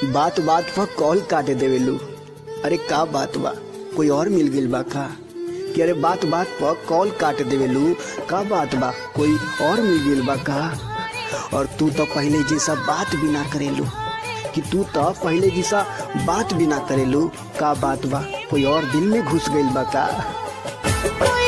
बात बात पर कॉल काट देवेलू। अरे का बात बा, कोई और मिल गइल बा का? कि अरे बात बात पर कॉल काट देवेलू, का बात बा, कोई और मिल गइल बा का? और तू तो पहले जैसा बात भी ना करेलू, कि तू तो पहले जैसा बात भी ना करेलू, का बात बा, कोई और दिल में घुस गइल बा का?